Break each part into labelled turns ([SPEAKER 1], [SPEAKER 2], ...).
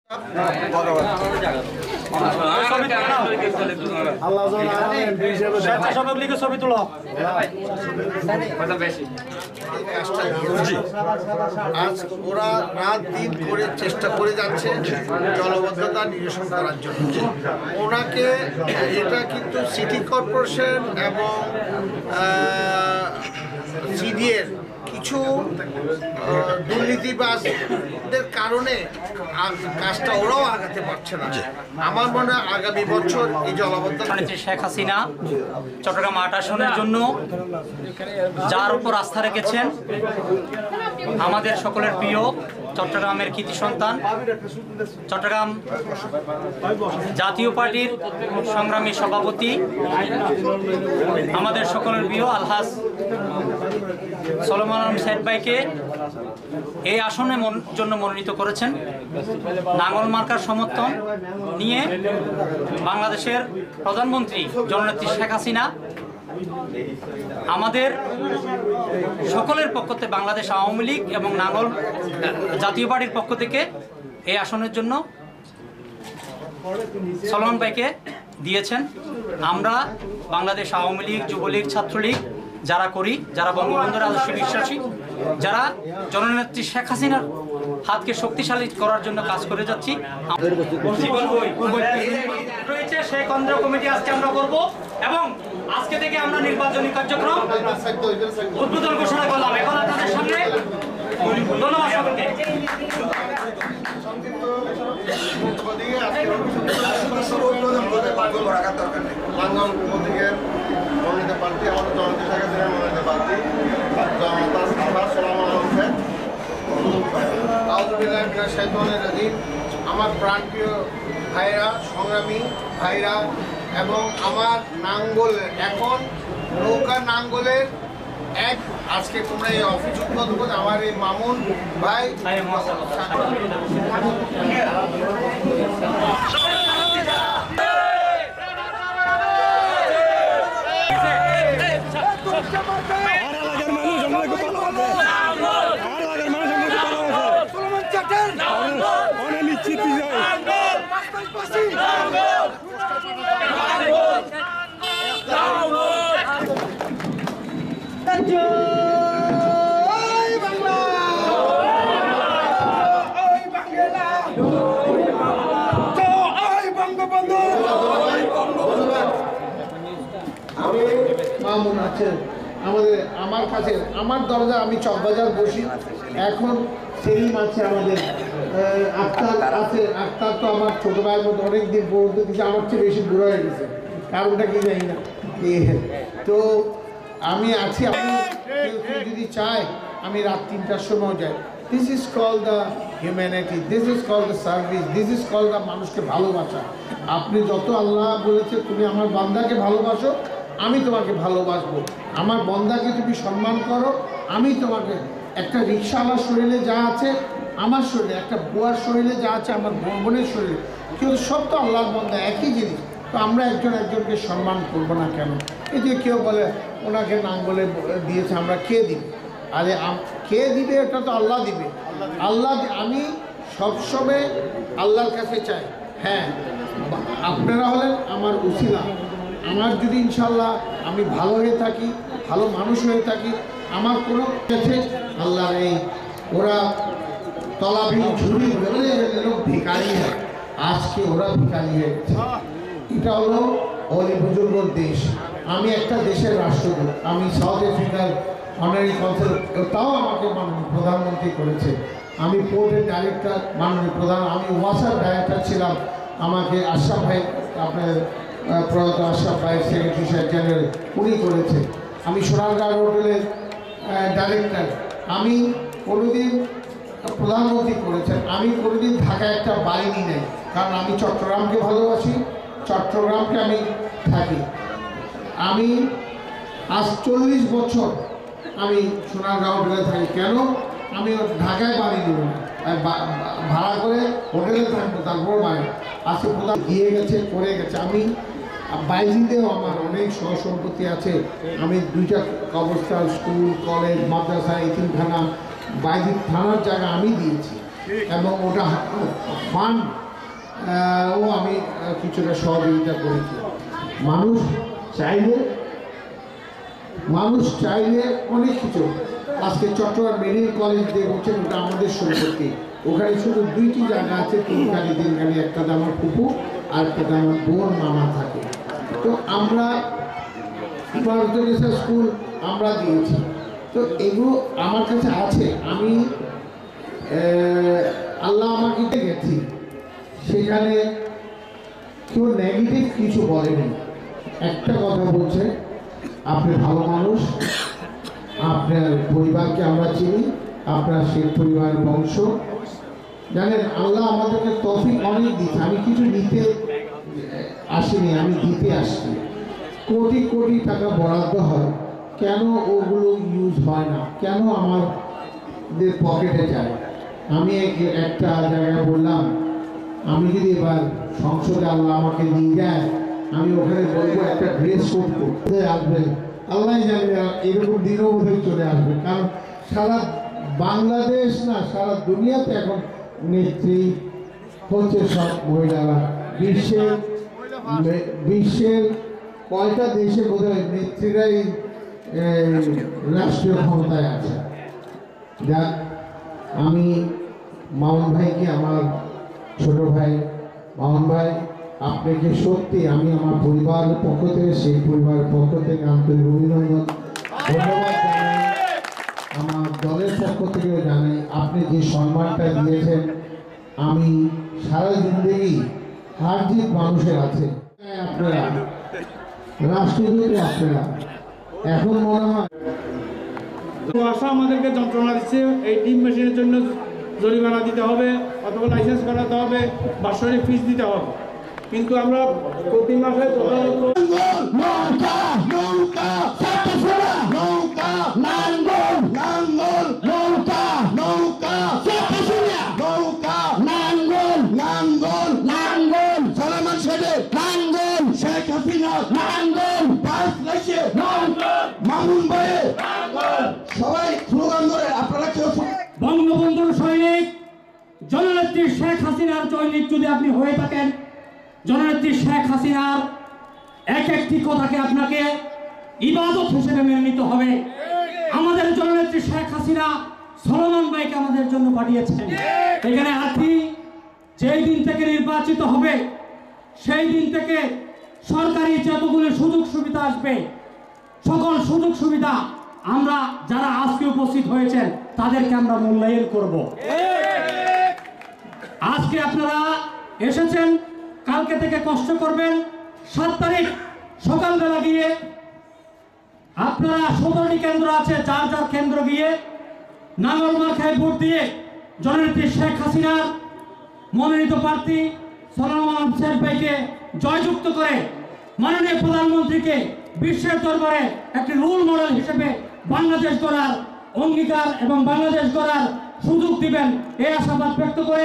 [SPEAKER 1] ছবি তুলো
[SPEAKER 2] আজ ওরা রাত দিন করে চেষ্টা করে যাচ্ছে জলবদ্ধতা নিরসন করার জন্য। ওনাকে এটা কিন্তু সিটি কর্পোরেশন এবং সিডিএর কিছু দুর্নীতিবাজদের কারণে কাজটা ওরাও আগাতে পারছে না। আমার মনে হয় আগামী বছর এই জলাবদ্ধতা
[SPEAKER 3] শেখ হাসিনা চট্টগ্রাম ৮ আসনের জন্য যার উপর আস্থা রেখেছেন আমাদের সকলের প্রিয় চট্টগ্রামের কৃতি সন্তান, চট্টগ্রাম জাতীয় পার্টির সংগ্রামী সভাপতি, আমাদের সকলের প্রিয় আলহাজ সলোমন সাইদ ভাইকে এই আসনের জন্য মনোনীত করেছেন। নাঙ্গল মার্কার সমর্থন নিয়ে বাংলাদেশের প্রধানমন্ত্রী জননেত্রী শেখ হাসিনা আমাদের সকলের পক্ষ থেকে বাংলাদেশ আওয়ামী লীগ এবং নাঙ্গল জাতীয় পার্টির পক্ষ থেকে এই আসনের জন্য সলোমন ভাইকে দিয়েছেন। আমরা বাংলাদেশ আওয়ামী লীগ, যুবলীগ, ছাত্রলীগ যারা করি, যারা বঙ্গবন্ধুর আদর্শে বিশ্বাসী, যারা জননেত্রী শেখ হাসিনার হাতকে শক্তিশালী করার জন্য কাজ করে যাচ্ছি, রয়েছে সেই কেন্দ্র কমিটি আজকে আমরা করব এবং আজকে থেকে আমরা নির্বাচনী কার্যক্রম উদ্বোধন ঘোষণা করলাম। এখন আপনাদের সামনে ধন্যবাদ সকলকে।
[SPEAKER 2] আমার প্রাণপ্রিয় ভাইরা, সংগ্রামী ভাইরা এবং আমার নাঙ্গল এখন নৌকা নাঙ্গলের এক আজকে তোমরা এই অফিস উদ্বোধন আমার এই মামুন ভাই মামুন আছেন আমার কাছে, আমার দরজা, আমি চকবাজার বসি। এখন সেলিম আছে, আমাদের আক্তার আছে। আক্তার তো আমার ছোটো ভাইয়ের মতো অনেকদিন পড়তে দিচ্ছে, আমার চেয়ে বেশি বুড়ো হয়ে গেছে, কারণটা কি জানি না। তো আমি আছি, আমি যদি চাই আমি রাত ৩টার সময় যাই। This is call the humanity, this is call the service, this is call the মানুষকে ভালোবাসা। আপনি যত আল্লাহ বলেছে তুমি আমার বান্দাকে ভালোবাসো, আমি তোমাকে ভালোবাসবো। আমার বন্দাকে তুমি সম্মান করো, আমি তোমাকে। একটা রিক্সাওয়ালার শরীরে যা আছে আমার শরীরে, একটা বুয়ার শরীরে যা আছে আমার বোনের শরীরে, কিন্তু সব তো আল্লাহর বন্দা, একই জিনিস। তো আমরা একজন একজনকে সম্মান করবো না কেন? এই যে কেউ বলে ওনাকে নাঙ্গলে দিয়েছে, আমরা কে দিই? আরে কে দিবে? এটা তো আল্লাহ দিবে। আল্লাহ, আমি সবসময় আল্লাহর কাছে চাই। হ্যাঁ, আপনারা হলেন আমার উসিলা। আমার যদি ইনশাল্লাহ আমি ভালো হয়ে থাকি, ভালো মানুষ হয়ে থাকি, আমার কোনো কাছে আল্লাহর এই ওরা তলাবি ঝুড়ি লোক ভিকারি হয়, আজকে ওরা ভিকারি হয়ে গেছে। এটা হলো অলি বুজুর্গর দেশ। আমি একটা দেশের রাষ্ট্রদূত, আমি সাউথ আফ্রিকার অনারি কনসাল, তাও আমাকে মাননীয় প্রধানমন্ত্রী করেছে। আমি পোর্টের ডাইরেক্টর, মাননীয় প্রধান, আমি ওয়াসার ডাইরেক্টর ছিলাম, আমাকে আশরাফ ভাই, আপনার প্রয়াত আশরাফ ভাই সেক্রেটারি জেনারেল, উনি করেছে। আমি সোনারগাঁও হোটেলের ডাইরেক্টর, আমি কোনোদিন প্রধানমন্ত্রী করেছেন। আমি কোনোদিন ঢাকায় একটা বাড়ি নিই নাই, কারণ আমি চট্টগ্রামকে ভালোবাসি, চট্টগ্রামকে আমি থাকি। আমি আজ 40 বছর আমি সোনারগাঁও হোটেলে থাকি। কেন? আমি ঢাকায় বাড়ি দেবো না, ভাড়া করে হোটেলে থাকবো, তারপর বাড়ি। আজকে প্রধান দিয়ে গেছে, করে গেছে। আমি বাইজিতেও আমার অনেক সহসম্পত্তি আছে। আমি 2টা কবরস্থান, স্কুল, কলেজ, মাদ্রাসা, এতিমখানা, বাইজিদ থানার জায়গা আমি দিয়েছি। এবং ওটা ফান্ড ও আমি কিছুটা সহযোগিতা করেছি। মানুষ চাইলে অনেক কিছু। আজকে চট্টগ্রাম মেডিকেল কলেজ যে বলছেন ওটা আমাদের সম্পত্তি। ওখানে শুধু 2টি জায়গা আছে, 3 গাড়ি, একটাতে আমার ফুপু আর একটাতে আমার বোন মামা থাকে। তো আমরা স্কুল আমরা দিয়েছি। তো এগুলো আমার কাছে আছে। আমি আল্লাহ আমাকে গেছি, সেখানে কেউ নেগেটিভ কিছু বলেনি। একটা কথা বলছে, আপনি ভালো মানুষ, আপনার পরিবারকে আমরা চিনি, আপনার শেখ পরিবার বংশ। জানেন আল্লাহ আমাদেরকে তৌফিক অনেক দিচ্ছে। আমি কিছু নিতে আসিনি, আমি দিতে আসছি। কোটি কোটি টাকা বরাদ্দ হয়, কেন ওগুলো ইউজ হয় না? কেন আমাদের পকেটে যায়? আমি একটা জায়গায় বললাম, আমি যদি এবার সংসদে আল্লাহ আমাকে নিয়ে যায়, আমি ওখানে বলবো একটা ড্রেস কোড করতে আসবে। আল্লাহ জানে এরকম দিনও বোধহয় চলে আসবে, কারণ সারা বাংলাদেশ না সারা দুনিয়াতে এখন নেত্রী হচ্ছে সব মহিলারা। বিশ্বের কয়টা দেশে বোধহয় নেত্রীরাই রাষ্ট্রীয় ক্ষমতায় আছে। যাক, আমি মামুন ভাইকে, আমার ছোট ভাই মামুন ভাই, আপনাকে সত্যি আমি আমার পরিবারের পক্ষ থেকে, সেই পরিবারের পক্ষ থেকে আন্তরিক অভিনন্দন, ধন্যবাদ জানাই। আমার দলের পক্ষ থেকেও জানাই, আপনি যে সম্মানটা দিয়েছেন, আমি সারা জিন্দগি হার জিত মানুষের আছে। আপনারা রাষ্ট্রদূত, আপনারা এখন মনে হয়
[SPEAKER 1] আশা আমাদেরকে যন্ত্রণা দিচ্ছে। এই টিম মেশিনের জন্য জরিমানা দিতে হবে, অথবা লাইসেন্স করাতে হবে, বাৎসরিক ফিস দিতে হবে। কিন্তু আমরা প্রতি মাসে
[SPEAKER 2] সবাই স্লোগান ধরে আপনারা কেউ
[SPEAKER 4] বঙ্গবন্ধুর সৈনিক জননেত্রী শেখ হাসিনার সৈনিক যদি আপনি হয়ে থাকেন, জননেত্রী শেখ হাসিনার একটি কথাকে আপনাকে ইবাদত হিসেবে মেনে নিতে হবে। আমাদের জননেত্রী শেখ হাসিনা সলমন ভাইকে আমাদের জন্য পাঠিয়েছেন। এখানে আছি, যেই দিন থেকে নির্বাচিত হবে সেই দিন থেকে সরকারি যতগুলো সুযোগ সুবিধা আসবে, সকল সুযোগ সুবিধা আমরা যারা আজকে উপস্থিত হয়েছেন তাদেরকে আমরা মূল্যায়ন করব। আজকে আপনারা এসেছেন, কালকে থেকে কষ্ট করবেন। 7 তারিখ সকালবেলা গিয়ে আপনারা 17টি কেন্দ্র আছে, যার যার কেন্দ্র গিয়ে নাঙ্গল মার্কায় ভোট দিয়ে জননেত্রী শেখ হাসিনার মনোনীত প্রার্থী সলমন শেখ ভাইকে জয়যুক্ত করে মাননীয় প্রধানমন্ত্রীকে বিশ্বের দরবারে একটি রোল মডেল হিসেবে বাংলাদেশ গড়ার অঙ্গীকার এবং বাংলাদেশ গড়ার সুযোগ দিবেন, এই আশাবাদ ব্যক্ত করে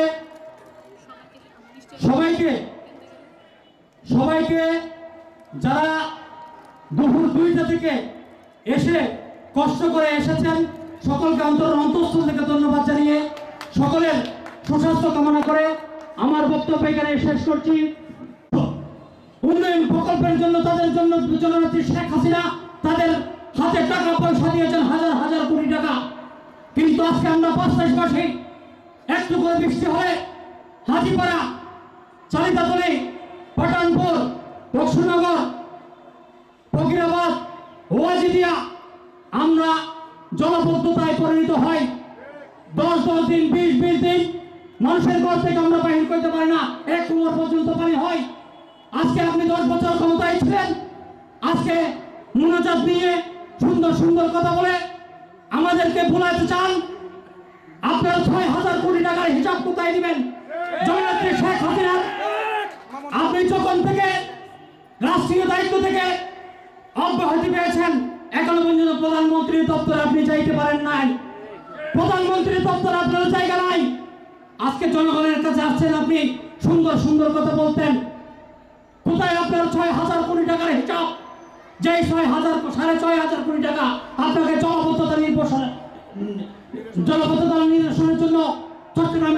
[SPEAKER 4] সবাইকে যারা দুপুর 2টা থেকে এসে কষ্ট করে এসেছেন সকলকে অন্তঃস্থল থেকে ধন্যবাদ জানিয়ে সকলের সুস্বাস্থ্য কামনা করে আমার বক্তব্য এখানে শেষ করছি। উন্নয়ন প্রকল্পের জন্য তাদের জন্য জননেত্রী শেখ হাসিনা তাদের হাতে টাকা পয়সা দিয়েছেন হাজার হাজার কোটি টাকা, কিন্তু আজকে আমরা 5 দেশবাসী একটু করে বৃষ্টি হলে হাজিপাড়া, চালিতাতলী, পাঠানপুর, বক্সনগর, ফকিরাবাদ, ওয়াজিদিয়া আমরা জলবদ্ধতায় পরিণত হয়। 10 দিন 20 দিন মানুষের ঘর থেকে আমরা বাহির করতে পারি না, 1 কুয়োর পর্যন্ত পানি হয়। আজকে আপনি 10 বছর ক্ষমতায় ছিলেন, আজকে মুনাজাত নিয়ে সুন্দর সুন্দর কথা বলে আমাদেরকে ভুলাতে চান। আপনারা 6,000 কোটি টাকার হিসাব কোথায় দিবেন? জননেত্রী শেখ হাসিনা আপনি যখন থেকে রাষ্ট্রীয় দায়িত্ব থেকে অব্যাহতি পেয়েছেন, এখনো পর্যন্ত প্রধানমন্ত্রীর দপ্তরে আপনি যাইতে পারেন নাই। প্রধানমন্ত্রীর দপ্তরে আপনার জায়গা নাই। আজকে জনগণের কাছে আসছেন, আপনি সুন্দর সুন্দর কথা বলতেন। কোথায় আপনার 6,000 কোটি টাকার হিসাব? যেই 6,500 কোটি টাকা আপনাকে জলবদ্ধতা নিরসনের জন্য চট্টগ্রামে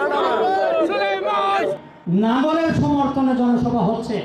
[SPEAKER 4] নাগরের সমর্থনে জনসভা হচ্ছে।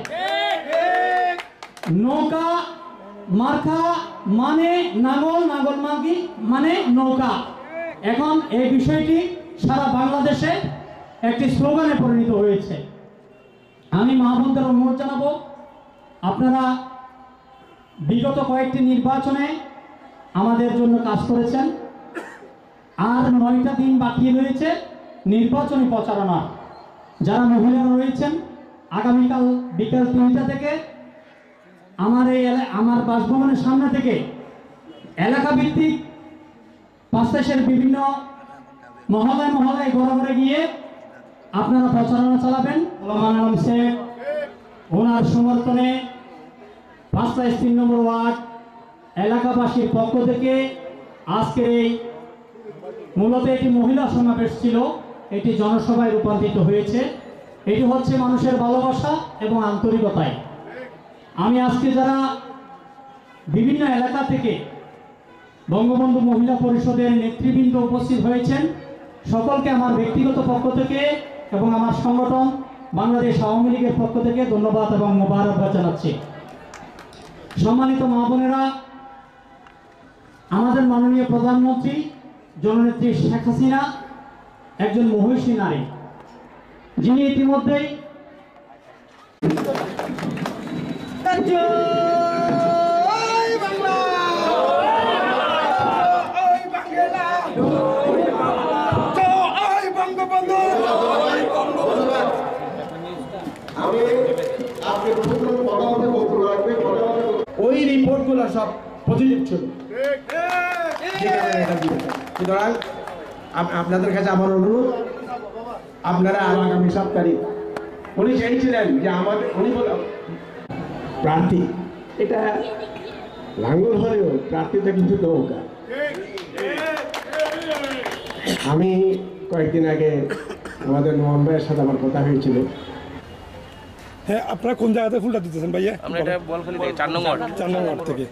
[SPEAKER 4] নৌকা মার্কা মানে নাগল, নাগল মার্কি মানে নৌকা। এখন এই বিষয়টি সারা বাংলাদেশে একটি স্লোগানে পরিণত হয়েছে। আমি মহাবন্ধের অনুরোধ জানাবো, আপনারা বিগত কয়েকটি নির্বাচনে আমাদের জন্য কাজ করেছেন, আর 9টা দিন বাকি রয়েছে নির্বাচনী প্রচারণা। যারা মহিলারা রয়েছেন, আগামীকাল বিকাল 3টা থেকে আমার বাসভবনের সামনে থেকে এলাকা ভিত্তিক পাঁচদেশের বিভিন্ন মহলায় মহলায় ঘরে ঘরে গিয়ে আপনারা প্রচারণা চালাবেন। মানব শেখ ওনার সমর্থনে 5 নম্বর ওয়ার্ড এলাকাবাসীর পক্ষ থেকে আজকের এই মূলত এটি মহিলা সমাবেশ ছিল, এটি জনসভায় রূপান্তরিত হয়েছে। এটি হচ্ছে মানুষের ভালোবাসা এবং আন্তরিকতায়। আমি আজকে যারা বিভিন্ন এলাকা থেকে বঙ্গবন্ধু মহিলা পরিষদের নেতৃবৃন্দ উপস্থিত হয়েছেন, সকলকে আমার ব্যক্তিগত পক্ষ থেকে এবং আমার সংগঠন বাংলাদেশ আওয়ামী লীগের পক্ষ থেকে ধন্যবাদ এবং মোবারকবাদ জানাচ্ছি। সম্মানিত মা বোনেরা, আমাদের মাননীয় প্রধানমন্ত্রী জননেত্রী শেখ হাসিনা একজন মহিষী নারী, যিনি ইতিমধ্যেই
[SPEAKER 5] ওই রিপোর্টগুলো সব পজিটিভ ছিল। সুতরাং আপনাদের কাছে আমার অনুরোধ, আপনারা আগামী 7 তারিখ উনি চেয়েছিলেন যে উনি প্রার্থী, এটা লাঙ্গল হলেও প্রার্থীটা কিন্তু নৌকা। আমি কয়েকদিন আগে আমাদের নোমান ভাইয়ের সাথে আমার কথা হয়েছিল।
[SPEAKER 6] হ্যাঁ, আপনারা কোন জায়গাতে ফুলটা দিতেছেন ভাইয়া?
[SPEAKER 7] আমরা এটা বলখালি থেকে 4 নং ওয়ার্ড
[SPEAKER 6] থেকে।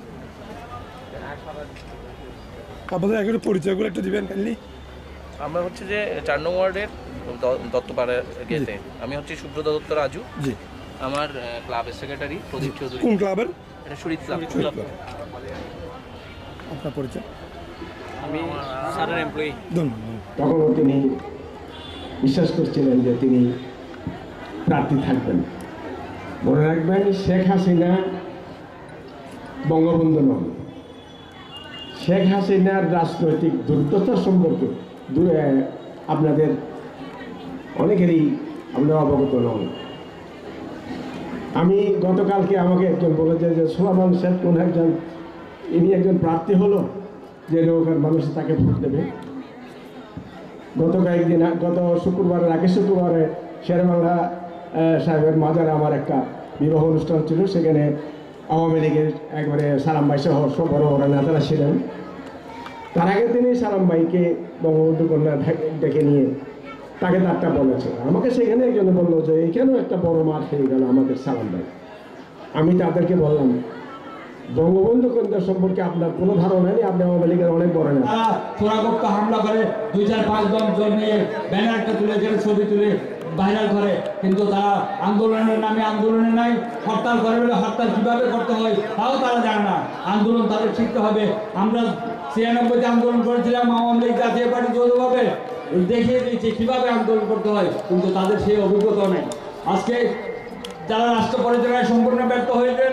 [SPEAKER 6] আপনাদের একটু পরিচয়গুলো একটু দিবেন কাইন্ডলি।
[SPEAKER 7] আমরা হচ্ছে যে 4 নং ওয়ার্ডের দত্তপাড়া গেতে। আমি হচ্ছে সুব্রত দত্ত রাজু।
[SPEAKER 6] জি।
[SPEAKER 7] আমার ক্লাবের সেক্রেটারি প্রদীপ চৌধুরী।
[SPEAKER 6] কোন ক্লাবের?
[SPEAKER 7] এটা শরীফ ক্লাব।
[SPEAKER 6] আপনার পরিচয়?
[SPEAKER 7] আমি স্যারের এমপ্লয়ি।
[SPEAKER 6] ধন্যবাদ।
[SPEAKER 5] তখনও তিনি বিশ্বাস করছিলেন যে তিনি প্রার্থী থাকবেন। মনে রাখবেন, শেখ হাসিনা বঙ্গবন্ধু নন। শেখ হাসিনার রাজনৈতিক দুর্দশা সম্পর্কে আপনাদের অনেকেরই আপনারা অবগত নন। আমি গতকালকে আমাকে একজন বলেছে যে সোলামান শেখ কোন একজন, ইনি একজন প্রার্থী হলো যে নৌকার মানুষ তাকে ভোট দেবে। গত শুক্রবারের আগে শুক্রবারে শেরবাংলা সাহেবের মাজারে আমার একটা বিবাহ অনুষ্ঠান ছিল। সেখানে আওয়ামী লীগের একবারে সালাম ভাই সহ সব বড় বড় নেতারা ছিলেন। তার আগে তিনি সালাম ভাইকে বঙ্গবন্ধু কন্যা ডেকে নিয়ে তাকে তারটা বলেছে। আমাকে সেখানে একজন বললো যে এখানেও একটা বড় মার খেয়ে গেল আমাদের সালাম ভাই। আমি তাদেরকে বললাম, বঙ্গবন্ধু কন্যা সম্পর্কে আপনার কোনো ধারণা নেই, আপনি আওয়ামী লীগের অনেক বড় নেতা।
[SPEAKER 4] তারা চোরাগোপ্তা হামলা করে 2-4-5 জন নিয়ে ব্যানারটা তুলে ছবি তুলে ভাইরাল করে, কিন্তু তারা আন্দোলনের নামে আন্দোলনে নাই, হরতাল করে বলে হরতাল কিভাবে করতে হয় তাও তারা জানে না। আন্দোলন তাদের শিখতে হবে। আমরা 96-তে আন্দোলন করেছিলাম, আওয়ামী লীগ জাতীয় পার্টি যৌথভাবে দেখিয়ে দিয়েছে কিভাবে আন্দোলন করতে হয়, কিন্তু তাদের সেই অভিজ্ঞতা নেই। আজকে যারা রাষ্ট্র পরিচালনায় সম্পূর্ণ ব্যর্থ হয়েছেন,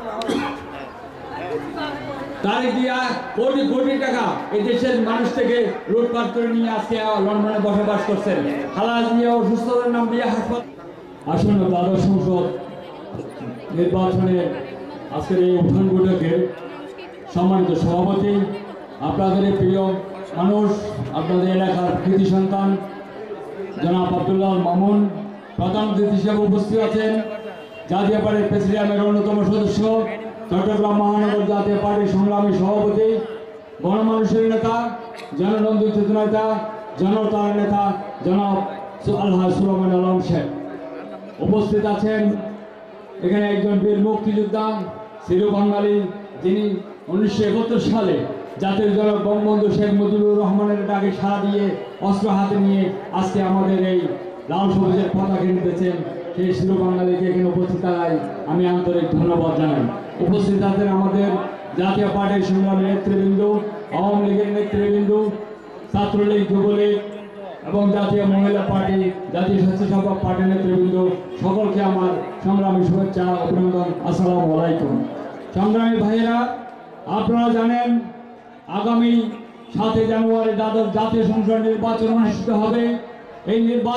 [SPEAKER 4] তারিখ দিয়া কোটি কোটি টাকা এই দেশের মানুষ থেকে লুটপাট করে নিয়ে আজকে লন্ডনে বসবাস করছেন। খালাস নিয়ে অসুস্থতার নাম দিয়ে হাসপাতাল। আসন্ন দ্বাদশ সংসদ নির্বাচনে আজকের এই উত্থান বৈঠকে সম্মানিত সভাপতি, আপনাদের প্রিয় মানুষ, আপনাদের এলাকার কৃতি সন্তান জনাব আব্দুল্লাহ মামুন প্রধান অতিথি হিসেবে উপস্থিত আছেন। জাতীয় পার্টির প্রেসিডিয়ামের অন্যতম সদস্য, চট্টগ্রাম মহানগর জাতীয় পার্টির সংগ্রামী সভাপতি, গণমানুষের নেতা, জননন্দিত চেতনা নেতা, জনতার নেতা জনাব আলহাজ সুলাইমান আলম শেখ উপস্থিত আছেন। এখানে একজন বীর মুক্তিযোদ্ধা, চির বাঙালি, যিনি 1971 সালে জাতির জনক বঙ্গবন্ধু শেখ মুজিবুর রহমানের ডাকে সাড়া দিয়ে অস্ত্র হাতে নিয়ে আজকে আমাদের এই লাল সবুজের পতাকা নিতেছেন, সেই শিরো বাঙালিকে এখানে উপস্থিত থাকায় আমি আন্তরিক ধন্যবাদ জানাই। উপস্থিত আছেন আমাদের জাতীয় পার্টির সংগ্রামী নেতৃবৃন্দ, আওয়ামী লীগের নেতৃবৃন্দ, ছাত্রলীগ, যুবলীগ এবং জাতীয় মহিলা পার্টি, জাতীয় স্বেচ্ছাসেবক পার্টির নেতৃবৃন্দ, সকলকে আমার সংগ্রামী শুভেচ্ছা, অভিনন্দন, আসসালামু আলাইকুম। সংগ্রামী ভাইয়েরা, আপনারা জানেন আগামী 7 জানুয়ারি দ্বাদশ জাতীয় সংসদ নির্বাচন অনুষ্ঠিত হবে। এই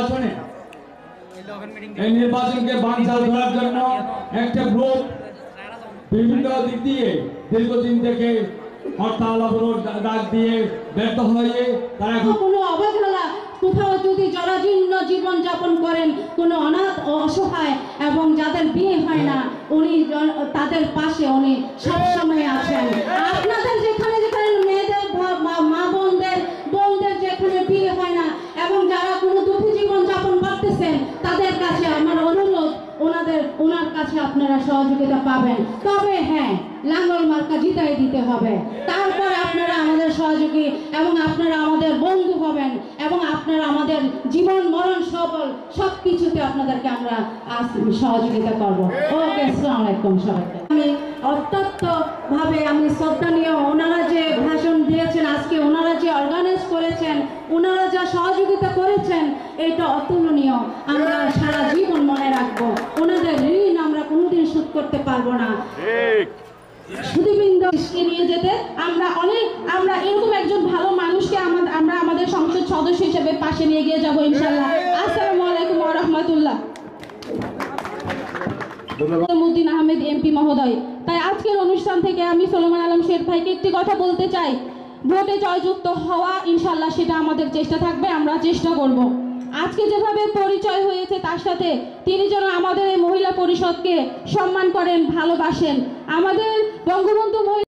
[SPEAKER 4] নির্বাচনকে বানচাল করার জন্য একটা গ্রুপ বিভিন্ন দিক দিয়ে দীর্ঘদিন থেকে হরতাল অবরোধ ডাক দিয়ে ব্যর্থ হয়ে তারা
[SPEAKER 8] কোনো অবহেলা, কোথাও যদি জরাজীর্ণ জীবন যাপন করেন, কোনো অনাথ ও অসহায় এবং যাদের বিয়ে হয় না, উনি তাদের পাশে উনি সবসময় আছেন। আপনাদের যেখানে যেখানে মেয়েদের মা বোনদের যেখানে বিয়ে হয় না এবং যারা কোনো দুঃখী জীবন যাপন করতেছেন, তাদের কাছে আমার অনুরোধ, ওনার কাছে আপনারা সহযোগিতা পাবেন। তবে হ্যাঁ, লাঙ্গল মার্কা জিতাই দিতে হবে। তারপরে আপনারা আমাদের সহযোগী এবং আপনারা আমাদের বন্ধু হবেন এবং আপনারা আমাদের জীবন মরণ সব কিছুতে আপনাদেরকে আমরা সহযোগিতা করব। ওকে, আসসালামু আলাইকুম সবাইকে। আমি অত্যন্ত ভাবে আমি শ্রদ্ধানীয়, ওনারা যে ভাষণ দিয়েছেন আজকে, ওনারা যে অর্গানাইজ করেছেন, ওনারা যা সহযোগিতা করেছেন, এটা অতুলনীয়। আমরা সারা জীবন মনে রাখবো। ওনাদের ঋণ আমরা কোনোদিন শোধ করতে পারবো না। সুধীবৃন্দকে নিয়ে যেতে আমরা এরকম একজন ভালো মানুষকে আমরা আমাদের সংসদ সদস্য হিসেবে পাশে নিয়ে গিয়ে যাবো ইনশাআল্লাহ। আসসালামু আলাইকুম ওয়া রাহমাতুল্লাহ। মুদ্দিন আহমেদ এমপি মহোদয়, তাই আজকের অনুষ্ঠান থেকে আমি সোলোমান আলম শেখ ভাইকে একটি কথা বলতে চাই। ভোটে জয়যুক্ত হওয়া ইনশাআল্লাহ সেটা আমাদের চেষ্টা থাকবে, আমরা চেষ্টা করব। আজকে যেভাবে পরিচয় হয়েছে তার সাথে তিনি যেন আমাদের এই মহিলা পরিষদকে সম্মান করেন, ভালোবাসেন। আমাদের বঙ্গবন্ধু